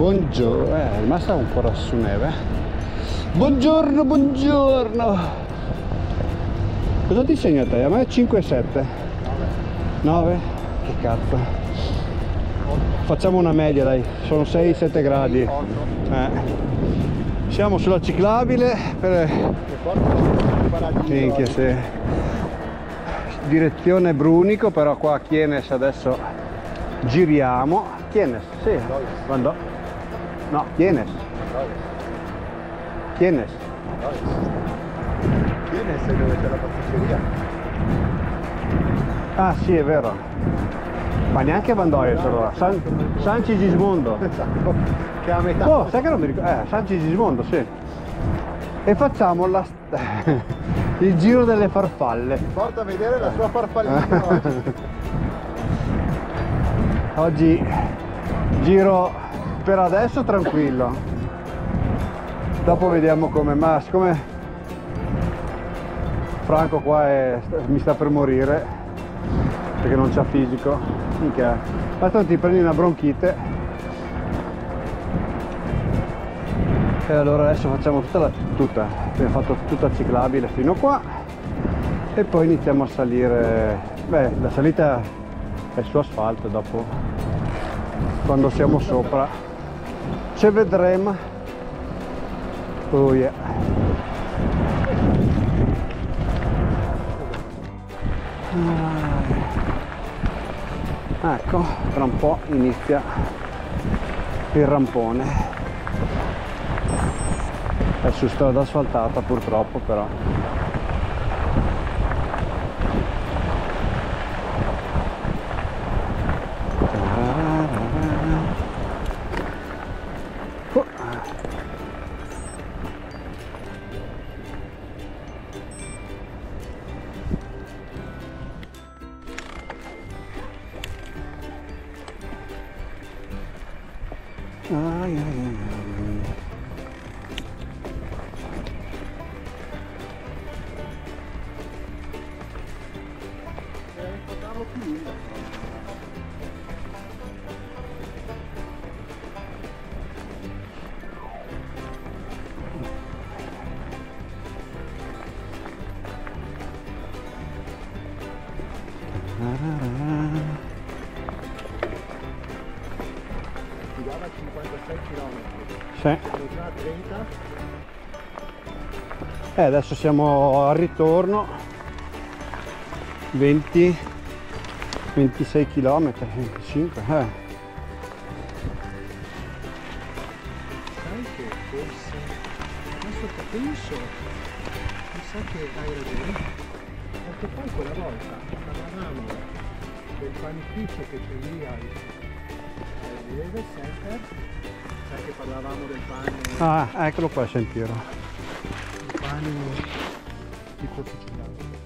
Buongiorno, è rimasta un po' su neve. Buongiorno, buongiorno. Cosa ti segna a te? A me 5,7. 9? Che cazzo. Facciamo una media, dai, sono 6-7 gradi. Siamo sulla ciclabile per... Minchia, sì. Direzione Brunico, però qua a Chienes adesso giriamo. Chienes, sì. Quando? No, Chienes. Chienes. Chienes è dove c'è la pasticceria. Ah sì, è vero. Ma neanche Vandoies allora. San Sigismondo. Esatto. Che è a metà. Oh, sai che non mi ricordo? San Sigismondo, sì. E facciamo il giro delle farfalle. Porta a vedere la sua farfallina oggi. Oggi giro per adesso tranquillo. Dopo vediamo come, ma siccome Franco qua mi sta per morire perché non c'ha fisico, minchia, tanto ti prendi una bronchite. E allora adesso facciamo abbiamo fatto tutta ciclabile fino qua e poi iniziamo a salire. Beh, la salita è su asfalto, dopo quando siamo sopra ci vedremo. Oh yeah. Ecco, tra un po' inizia il rampone. È su strada asfaltata purtroppo, però Ti dava 56 km. sì. Sono già a 30. Adesso siamo al ritorno, 26 km, 25. Sai che forse adesso che penso, mi sa che hai ragione, perché poi quella volta parlavamo del panificio che c'è lì al Level Center, sai che parlavamo del pane, Ah, eccolo qua il sentiero. il pane tipo siciliano.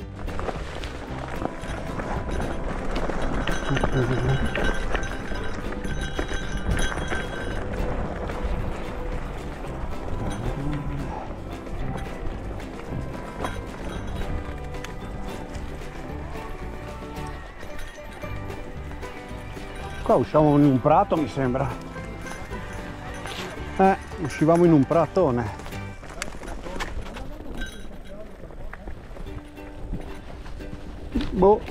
Qua usciamo in un prato, mi sembra. Uscivamo in un pratone. Boh.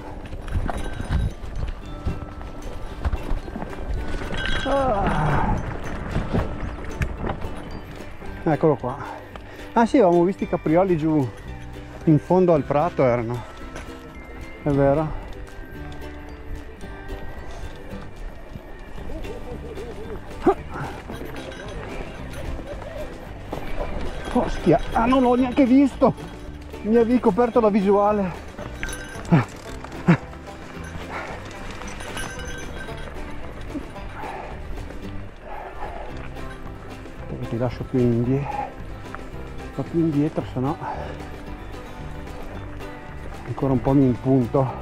Eccolo qua. Ah sì, avevamo visto i caprioli giù in fondo al prato, erano. È vero. Ostia, ah non l'ho neanche visto, mi avevi coperto la visuale. Perché ti lascio più indietro, un po' più indietro, sennò ancora un po' mi impunto.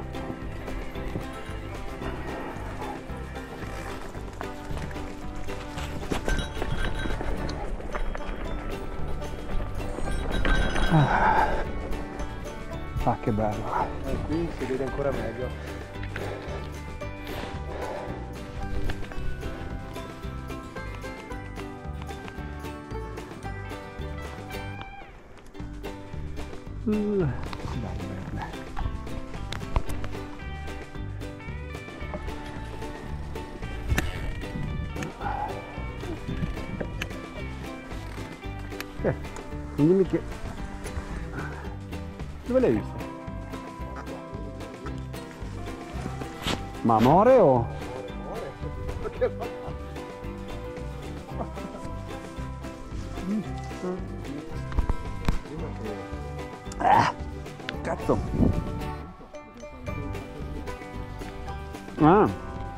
Ah, che bello. Qui si vede ancora meglio. Bene. Dimmi che... Dove l'hai vista? Ma amore o... Cazzo! Ah!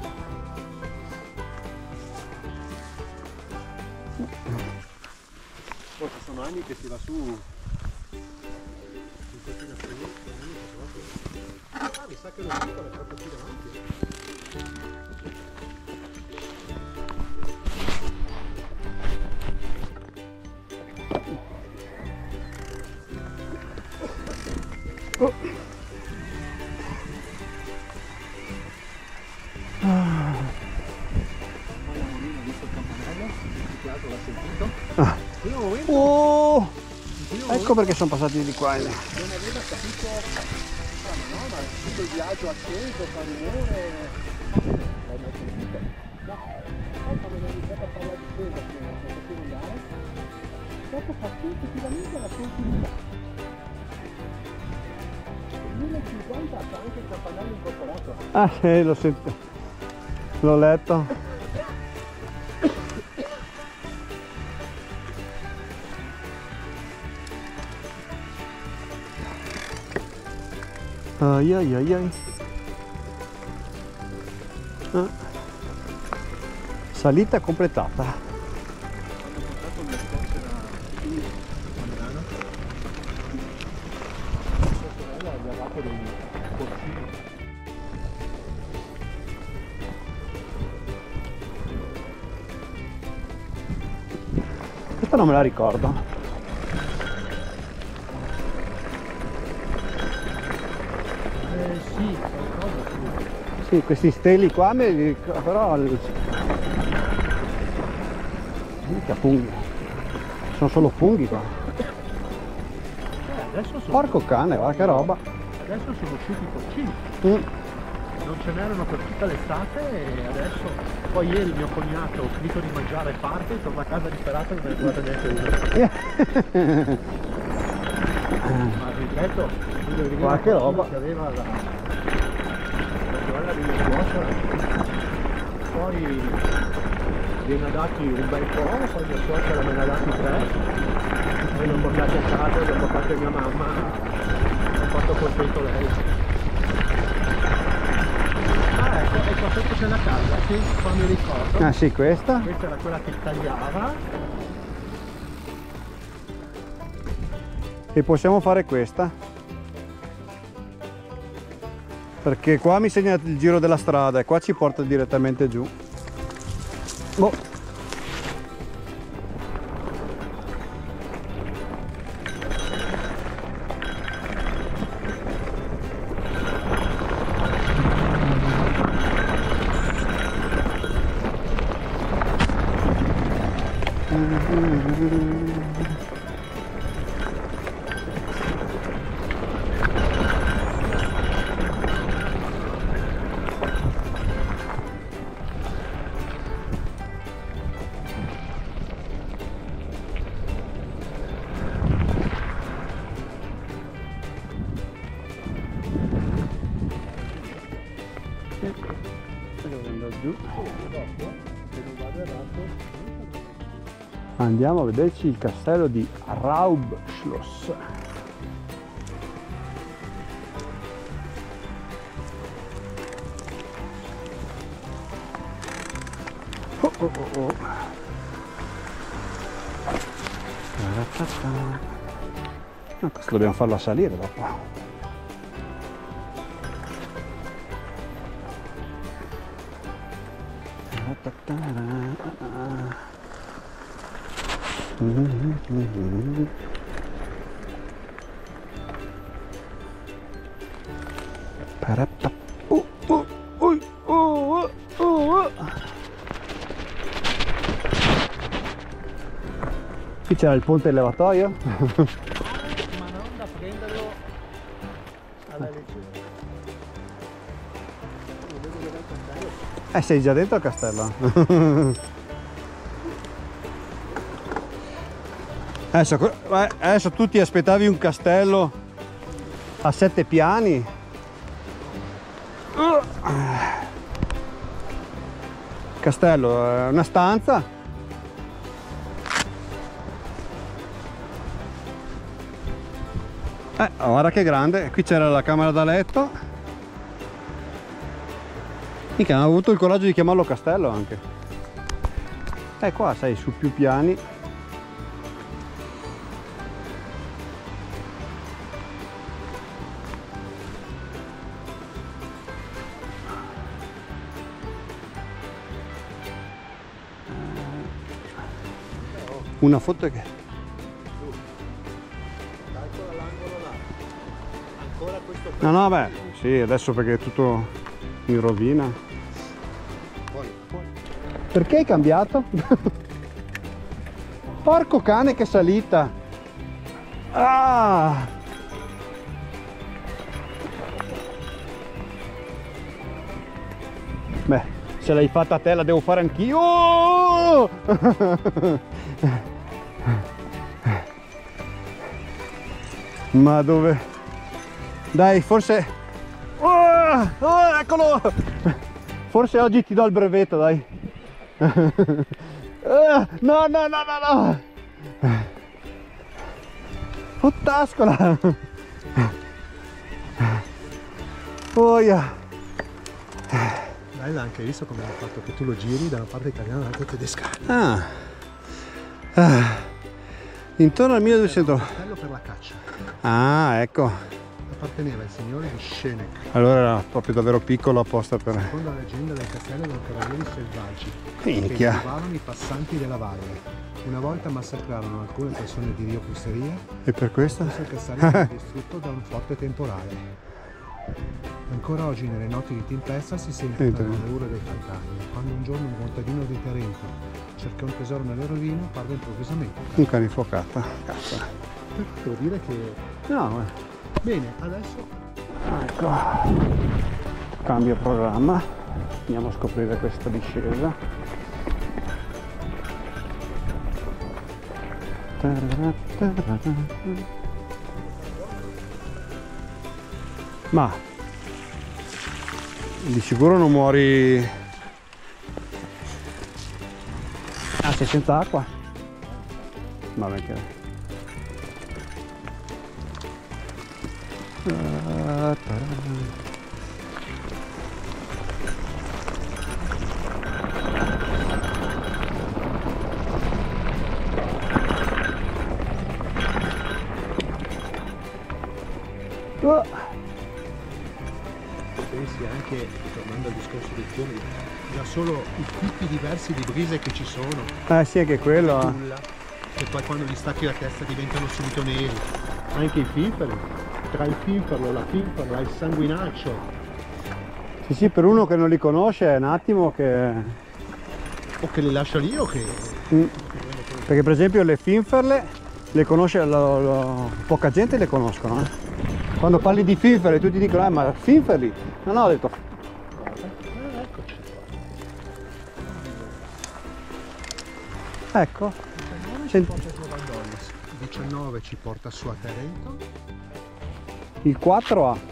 Poi ci sono anni che si va su. Mi sa che lo dico, è proprio qui davanti. Oh. Visto il campanello? L'ha sentito? Ah. Primo momento, Oh. primo Ecco momento perché sono passati di qua. non aveva capito, no, ma tutto il viaggio acceso, fa rumore. L'hai mai sentito? No. Poi quando abbiamo iniziato a parlare di spesa che non potevo andare, dopo fa effettivamente la continuità. 1050 c'ha anche il campanello incorporato. Ah sì, lo sento. L'ho letto. Ai ai ai ai. Ah. Salita completata. Hanno portato le scorte da Milano. Sua sorella aveva dato dei porcini. Questa non me la ricordo. Sì, qualcosa sì. Sì, questi steli qua me li ricordo, però... Mica funghi. Sono solo funghi qua. Adesso sono, Porco cane, va che roba. adesso sono usciti i porcini. Non ce n'erano per tutta l'estate e adesso, poi ieri mio cognato ho finito di mangiare parte, torno a casa disperato e non ne guarda neanche uno. Ma ripeto, Qualche roba. che aveva la sorella di mia suocera, poi viene dati un bel po', poi mia suocera me ne ha dati 3, poi li ho portati a casa, li ho portati a mia mamma, ho fatto contento lei. Ah ecco questo c'è la casa, sì, qua mi ricordo. Ah sì, questa. Questa era quella che tagliava. E possiamo fare questa. Perché qua mi segna il giro della strada e qua ci porta direttamente giù. Boh. Andiamo a vederci il castello di Raubschloss. Oh, oh, oh, oh. Ah, questo dobbiamo farlo salire dopo. Qui c'era il ponte levatoio. Ma non da prenderlo Sei già dentro al castello. Adesso tu ti aspettavi un castello a 7 piani. Castello è una stanza. Guarda che grande. Qui c'era la camera da letto. Mica hanno avuto il coraggio di chiamarlo castello anche. Qua sei su più piani. Una foto che... Ancora questo... No, beh, sì, adesso perché è tutto in rovina. Poi. Perché hai cambiato? Porco cane, che salita! Ah! Beh, se l'hai fatta a te la devo fare anch'io! Ma dove? Dai, forse... Oh, eccolo! Forse oggi ti do il brevetto, dai. No, no, no, no, no! Puttascola! Oh, yeah. Bella anche, visto come ha fatto che tu lo giri da una parte italiana all'altra tedesca. Intorno al 1200. Un castello per la caccia. Ah, ecco. Apparteneva al signore di Schenek. Allora era proprio davvero piccolo apposta per... Secondo la leggenda del castello erano cavalieri selvaggi Minchia. che trovavano i passanti della valle. Una volta massacrarono alcune persone di Rio Pusteria. E per questo? Il castello fu distrutto da un forte temporale. Ancora oggi nelle notti di tempesta si sentono le urla dei fantasmi. Quando un giorno un contadino di Tarento cerca un tesoro nelle rovine, apparve improvvisamente un cane infuocata. Cazzo. Devo dire che... No, Bene, adesso... ecco. Cambio programma. Andiamo a scoprire questa discesa. Ma di sicuro non muori. Ah, sei senza acqua? Vabbè che... Pensi anche, tornando al discorso dei fiori, già solo i tipi diversi di brise che ci sono. Sì, è che quello. Che poi quando gli stacchi la testa diventano subito neri. Anche i finferli. Tra il finferlo, la finferla, il sanguinaccio. Sì, sì, per uno che non li conosce è un attimo che... O che li lascia lì o che... Perché per esempio le finferle le conosce, poca gente le conoscono. Quando parli di finferle tutti dicono ma finferli? No, ho detto... Eccoci. Ecco. 19 ci porta su a Tarento. Il 4 A.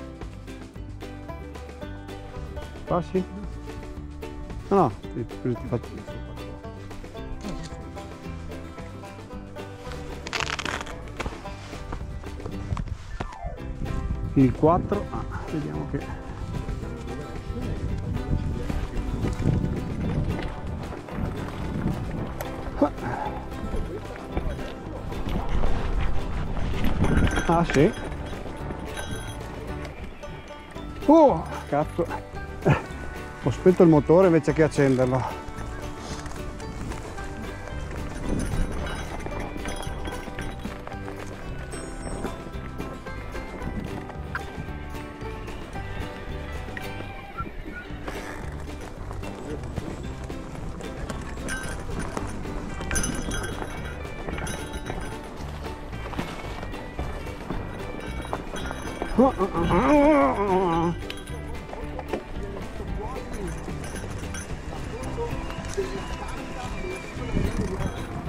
Ah sì? No, ti faccio... Il 4 A, vediamo che... Ah sì. Oh, cazzo. Ho spento il motore invece che accenderlo.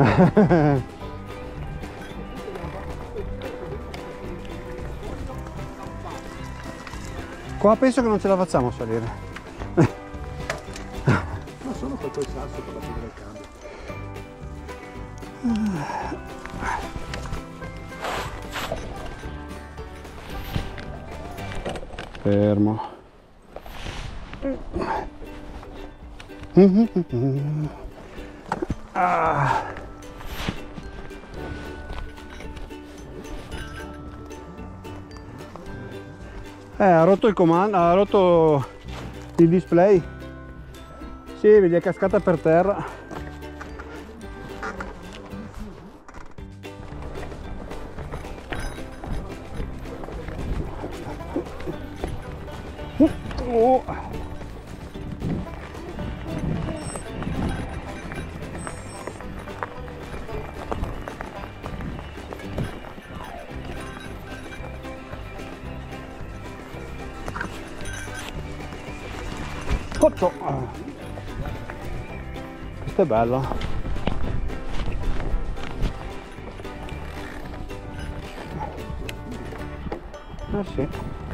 Qua penso che non ce la facciamo a salire. Ma sono quel sasso per la fine del cambio. Fermo. Ah. Ha rotto il comando, ha rotto il display. Sì, vedi, è cascata per terra. Oh. Coccio. Questa è bella. Sì.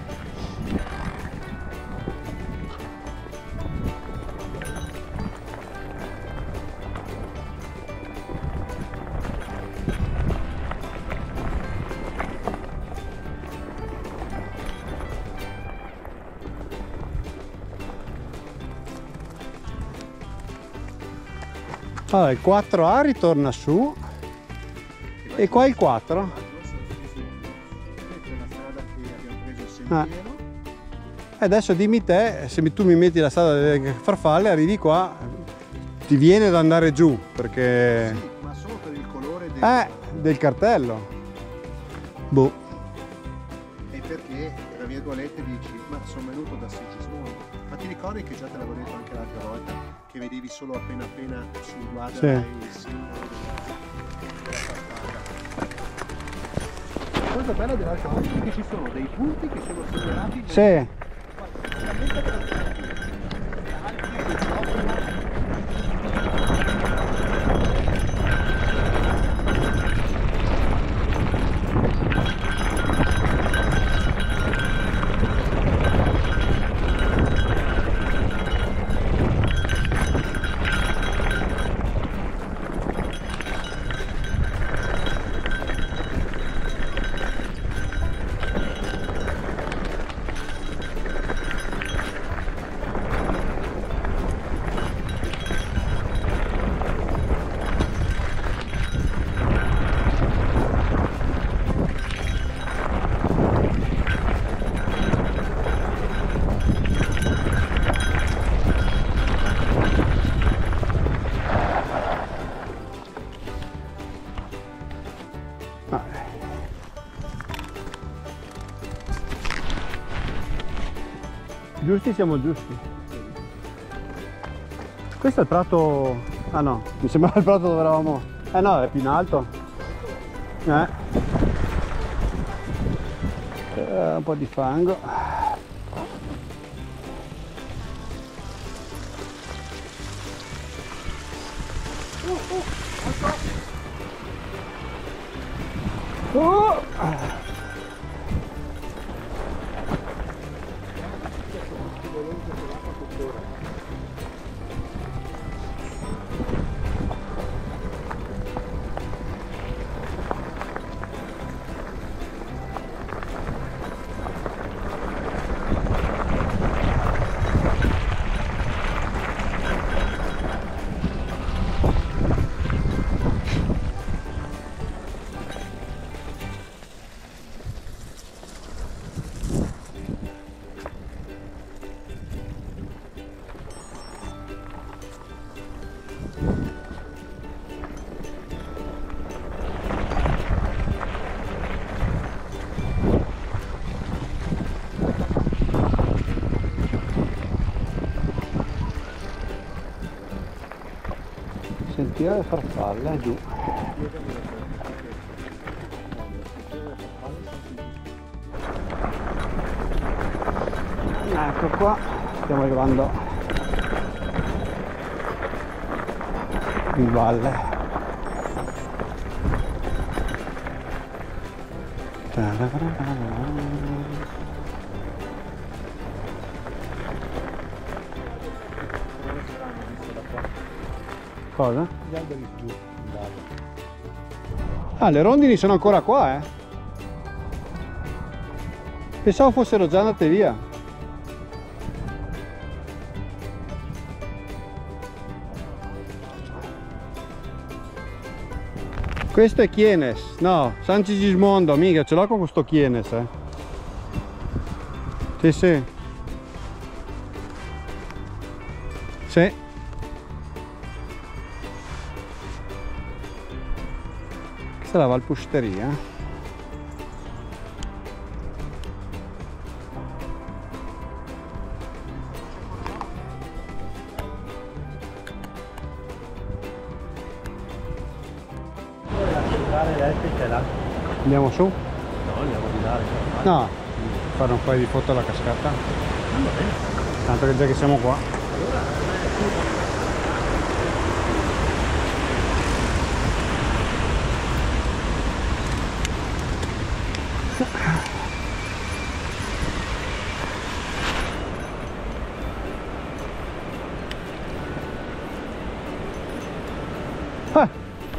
Allora il 4A ritorna su e qua il 4. E adesso dimmi te, se tu mi metti la strada delle farfalle, arrivi qua, ti viene da andare giù perché... Sì, ma solo per il colore del cartello. Boh. E perché, tra virgolette, dici, ma sono venuto da Sigismondo. Ma ti ricordi che già te l'avevo detto anche l'altra volta, che vedevi solo appena sul guarda il simbolo della farfalla. La cosa bella dell'altra volta è che ci sono dei punti che sono segnalati. Sì. Giusti, siamo giusti. Questo è il prato... Ah no, mi sembrava il prato dove eravamo... Eh no, è più in alto. Un po' di fango. Sentiero le farfalle giù. Ecco qua, stiamo arrivando in valle. Cosa? Gli alberi giù in basso. Ah, le rondini sono ancora qua, eh? Pensavo fossero già andate via. Questo è Chienes, no, San Sigismondo, mica, ce l'ho con questo Chienes, eh. Sì, sì. Sì. Questa è la Valpusteria. Elettrica là. Andiamo su? No, andiamo di là. No, fare un paio di foto alla cascata. Va bene. Tanto che già che siamo qua. Ah.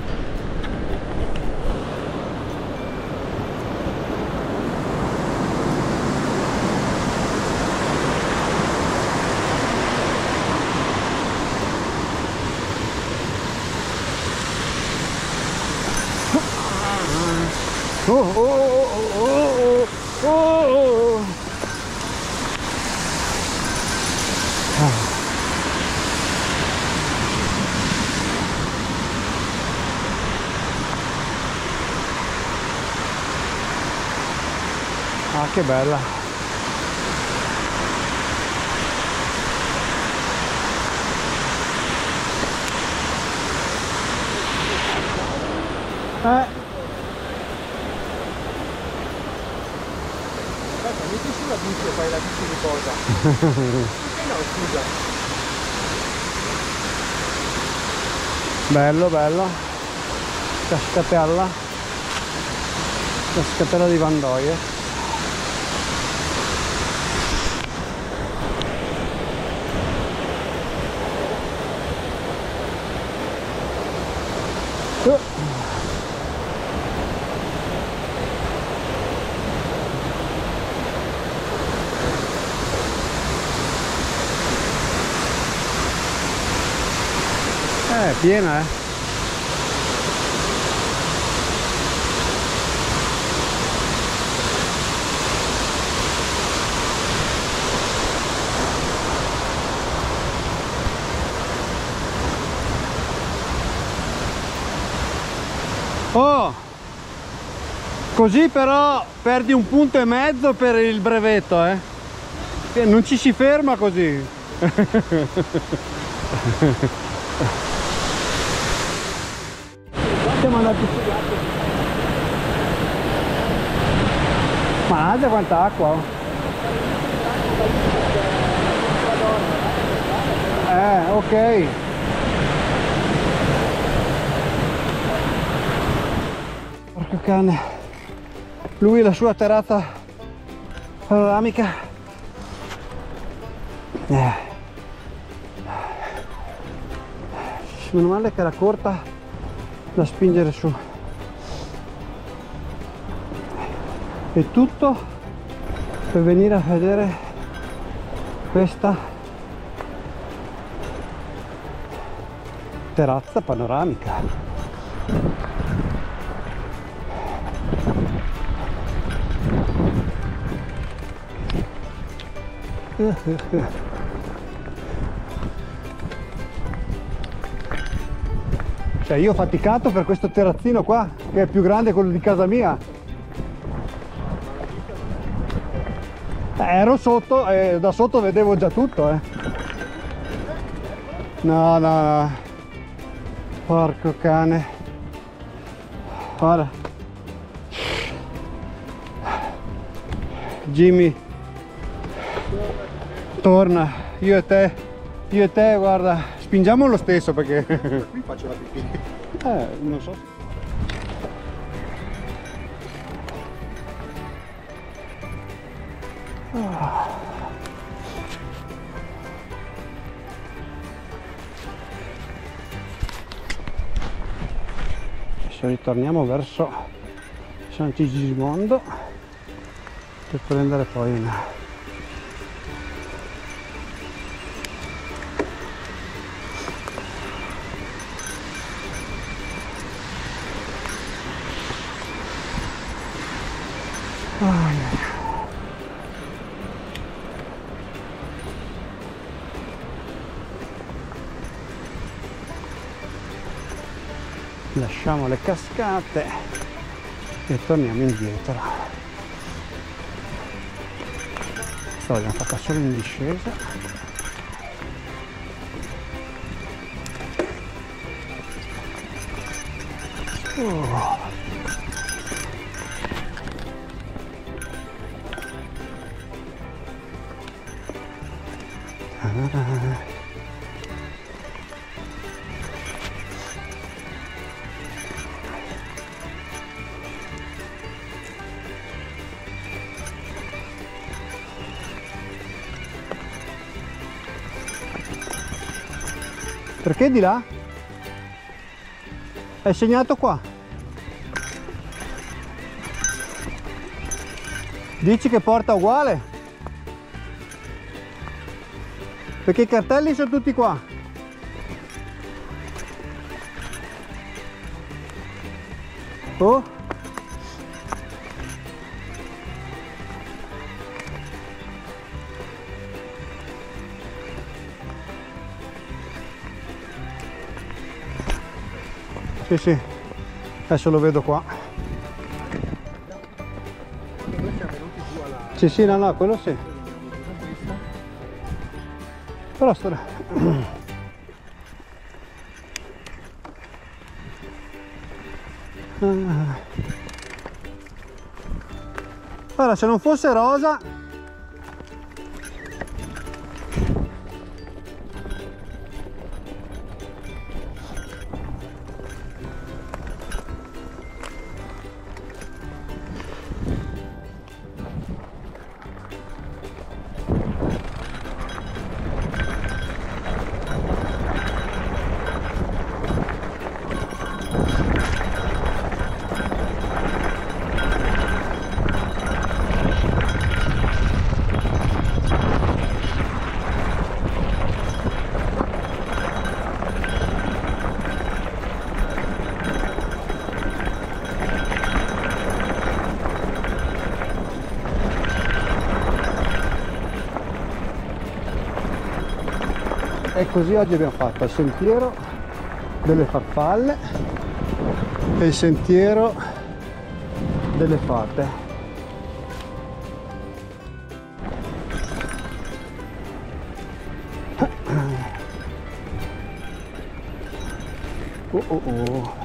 Oh, oh, oh, oh, oh, oh. Ah, che bella. Metti sulla bici e fai la bici di cosa? No, scusa. Bello, bello. Cascatella. Cascatella di Vandoie. È piena, eh. Oh! Così però perdi 1,5 punti per il brevetto, eh. Che non ci si ferma così. Siamo andati su. Ma guarda quanta acqua, oh. Ok. Porco cane. Lui e la sua terrazza panoramica. Meno male che era corta da spingere su. E tutto per venire a vedere questa terrazza panoramica. Cioè io ho faticato per questo terrazzino qua che è più grande quello di casa mia. Ero sotto e da sotto vedevo già tutto, eh. No, no, no. Porco cane. Guarda. Jimmy. Torna. Io e te, guarda. Spingiamo lo stesso perché... Qui faccio la pipì. non so. Adesso ritorniamo verso San Sigismondo per prendere poi una lasciamo le cascate e torniamo indietro. L'abbiamo fatta solo in discesa. Perché di là? È segnato qua. Dici che porta uguale? Perché i cartelli sono tutti qua. Oh? Sì, sì, adesso lo vedo qua. Noi siamo venuti giù alla... Sì, sì, no, quello sì. Però sto... Allora, se non fosse rosa... E così oggi abbiamo fatto il sentiero delle farfalle e il sentiero delle fate. Oh oh oh.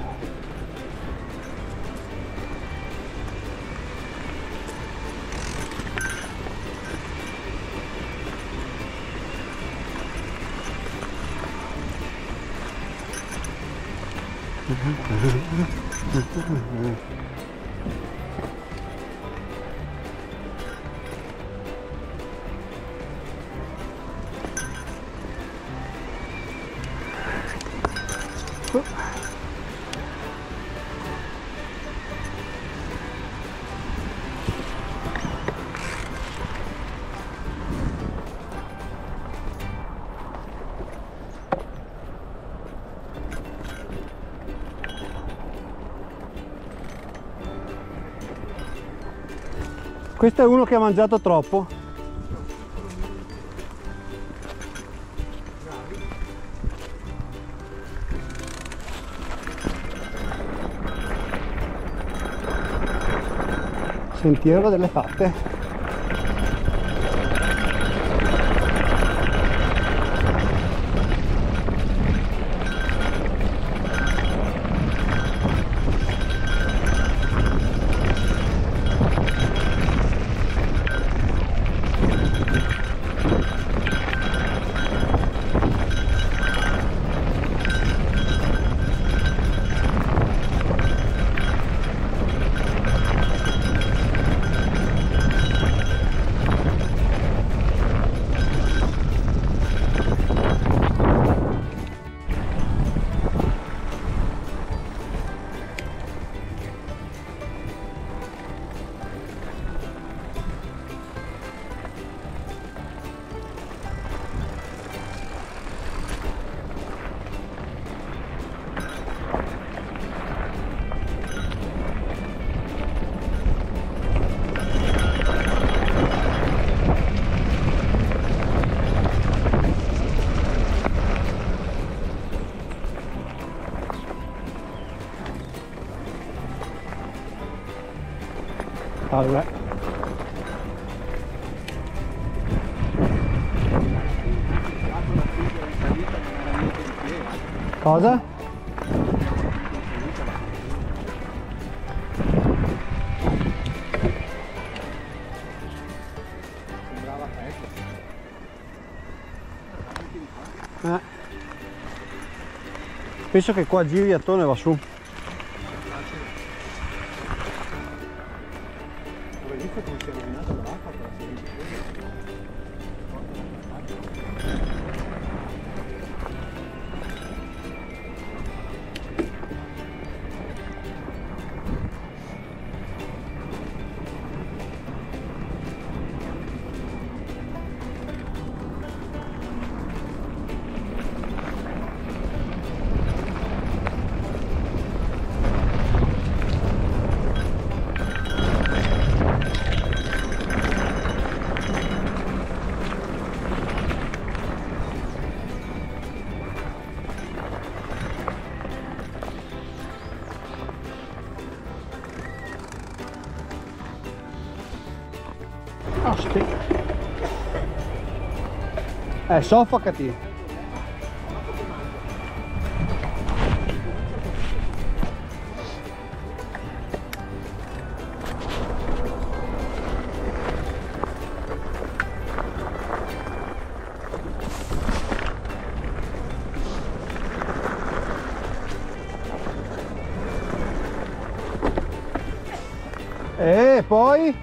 Questo è uno che ha mangiato troppo. Sentiero delle fate. Allora. Cosa? Sembrava ecco. Penso che qua giri attorno e va su. Avevi visto come si è rovinato l'acqua per la serie di Soffocati. E poi?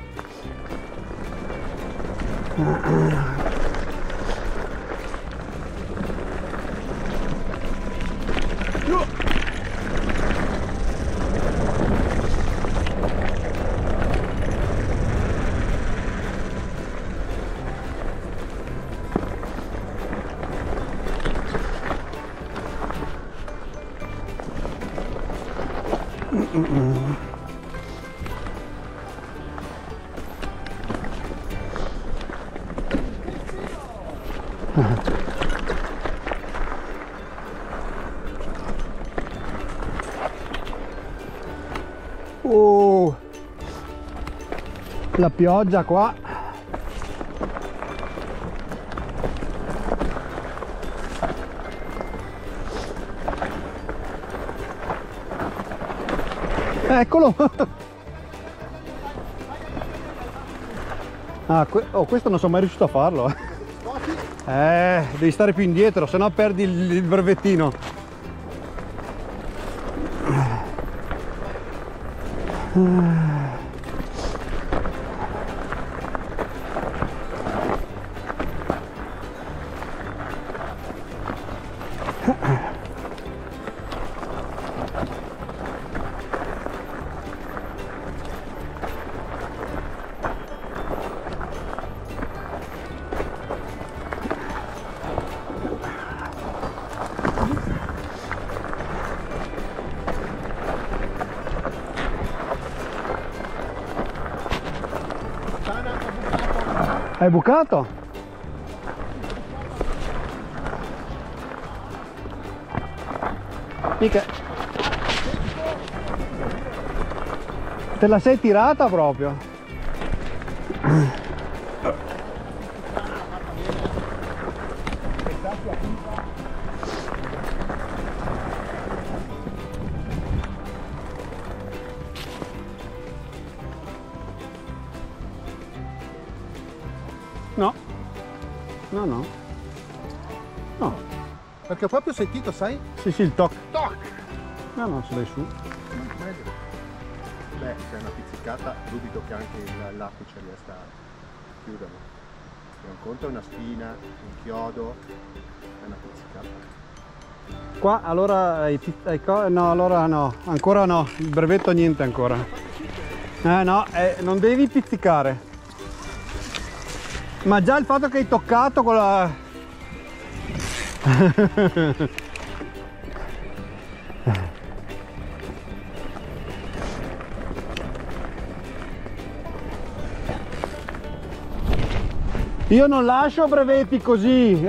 La pioggia qua. Eccolo. Ah, questo non sono mai riuscito a farlo. Devi stare più indietro, sennò perdi il brevettino. Hai bucato? Mica. Te la sei tirata proprio? No. No, no. No. Perché ho proprio sentito, sai? Sì, sì, il toc. Toc! No, no, se dai su. Beh, se è una pizzicata, dubito che anche l'acqua ci riesca a chiuderlo. Se un conto è una spina, un chiodo, è una pizzicata. Qua allora no, allora no, ancora no, il brevetto niente ancora. No, non devi pizzicare. Ma già il fatto che hai toccato con la... Io non lascio brevetti così.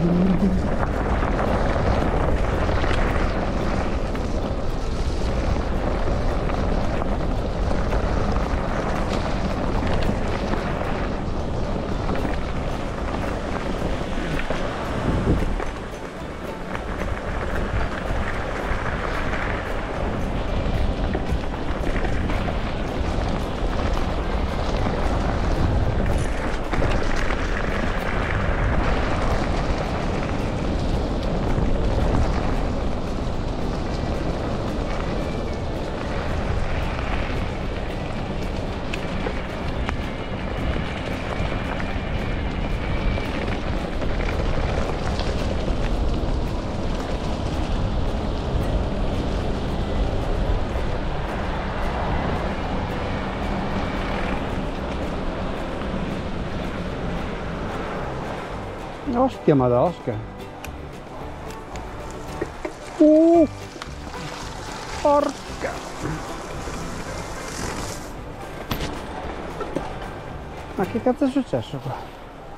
Ostia madosca. Porca. Ma che cazzo è successo qua?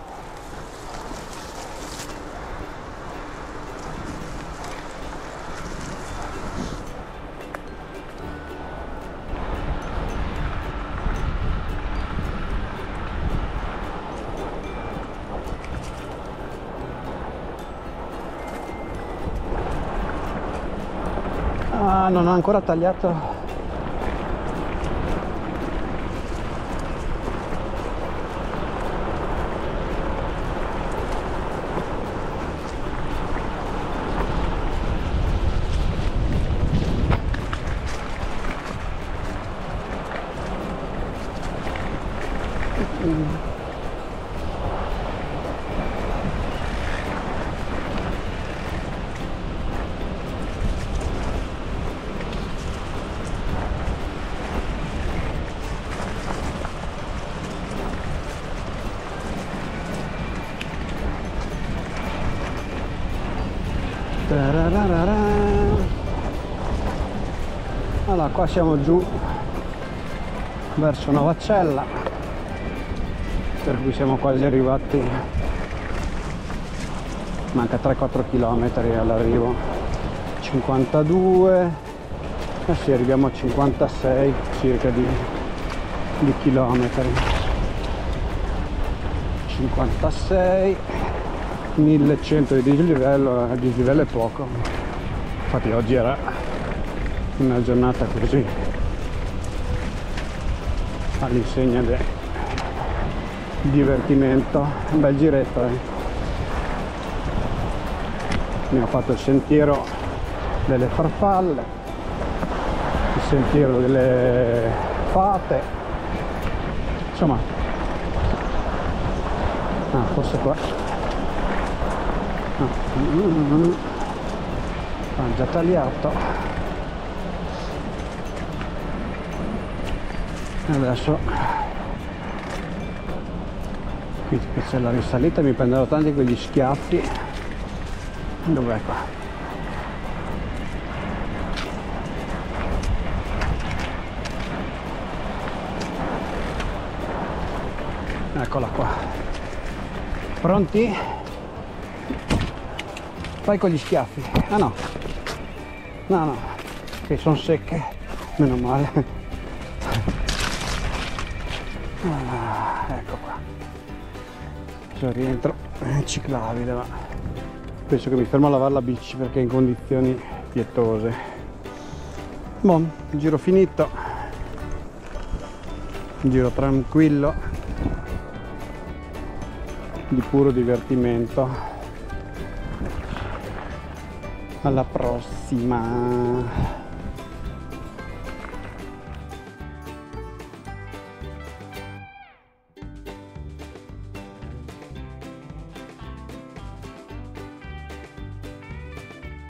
Ah, non ho ancora tagliato. Allora, qua siamo giù verso Novacella, per cui siamo quasi arrivati, manca 3-4 km all'arrivo. 52, sì, arriviamo a 56 circa di chilometri. 56, 1100 di dislivello è poco, infatti oggi era una giornata così all'insegna del divertimento. Un bel giretto, abbiamo fatto il sentiero delle farfalle, il sentiero delle fate, insomma, forse qua hanno già tagliato. Adesso qui c'è la risalita, mi prenderò tanti quegli schiaffi. Dov'è qua? Eccola qua. Pronti? Vai con gli schiaffi. Ah no, no, che sono secche, meno male. Ecco qua, adesso rientro ciclabile, ma penso che mi fermo a lavare la bici perché è in condizioni pietose. Buon giro finito, giro tranquillo di puro divertimento. Alla prossima.